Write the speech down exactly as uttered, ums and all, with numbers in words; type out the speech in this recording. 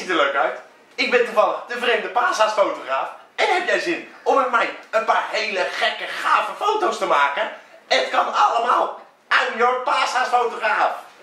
ziet er leuk uit. Ik ben toevallig de vreemde paashaasfotograaf. En heb jij zin om met mij een paar hele gekke, gave foto's te maken? Het kan allemaal. I'm your paashaasfotograaf.